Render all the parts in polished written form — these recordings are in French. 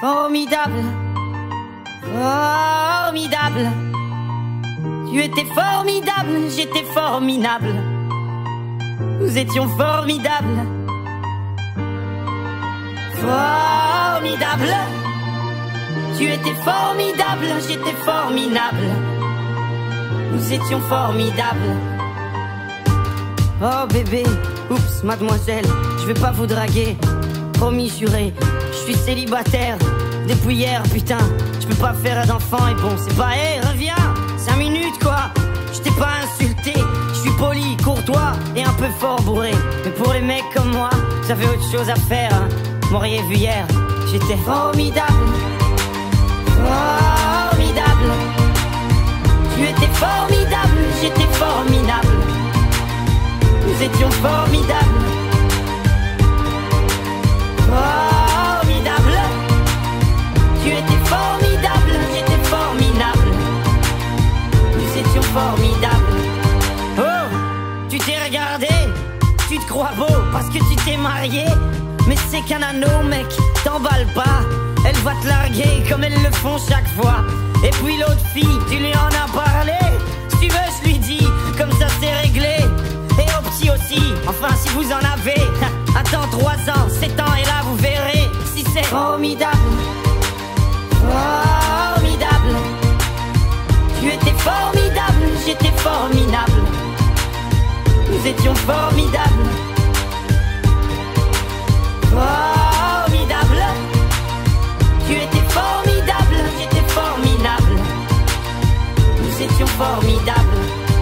Formidable, formidable. Tu étais formidable, j'étais formidable. Nous étions formidables. Formidable. Tu étais formidable, j'étais formidable. Nous étions formidables. Oh bébé, oups, mademoiselle, je vais pas vous draguer. Promis, juré, je suis célibataire depuis hier, putain. Je peux pas faire d'enfant et bon, c'est pas, hé, reviens, 5 minutes quoi. Je t'ai pas insulté, je suis poli, courtois et un peu fort bourré. Mais pour les mecs comme moi, j'avais autre chose à faire, hein. M'auriez vu hier, j'étais formidable. Formidable. Tu étais formidable, j'étais formidable. Nous étions formidables. Formidable. Tu étais formidable, j'étais formidable. Nous étions formidables. Oh, tu t'es regardé, tu te crois beau parce que tu t'es marié. Mais c'est qu'un anneau, mec, t'emballes pas. Elle va te larguer comme elles le font chaque fois. Et puis l'autre fille, tu lui en as parlé. Si tu veux, je lui dis, comme ça c'est réglé. Et au petit aussi, enfin si vous en avez. Attends 3 ans, 7 ans et là vous verrez si c'est formidable. Formidable. Tu étais formidable, j'étais formidable. Nous étions formidables. Formidable. Tu étais formidable, j'étais formidable. Nous étions formidables.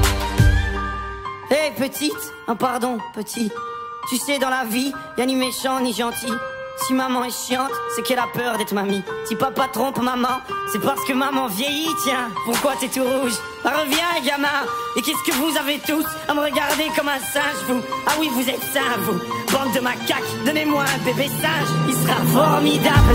Hé petite, oh pardon petit. Tu sais dans la vie, y'a ni méchant ni gentil. Si maman est chiante, c'est qu'elle a peur d'être mamie. Si papa trompe maman, c'est parce que maman vieillit, tiens. Pourquoi t'es tout rouge? Bah reviens gamin. Et qu'est-ce que vous avez tous à me regarder comme un singe vous? Ah oui vous êtes sains vous, bande de macaques. Donnez-moi un bébé singe, il sera formidable.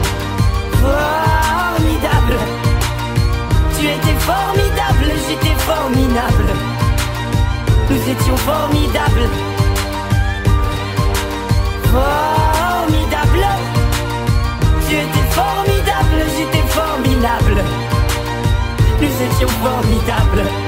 Formidable. Tu étais formidable, j'étais formidable. Nous étions formidables. Formidable. Tu étais formidable, j'étais formidable. Nous étions formidables.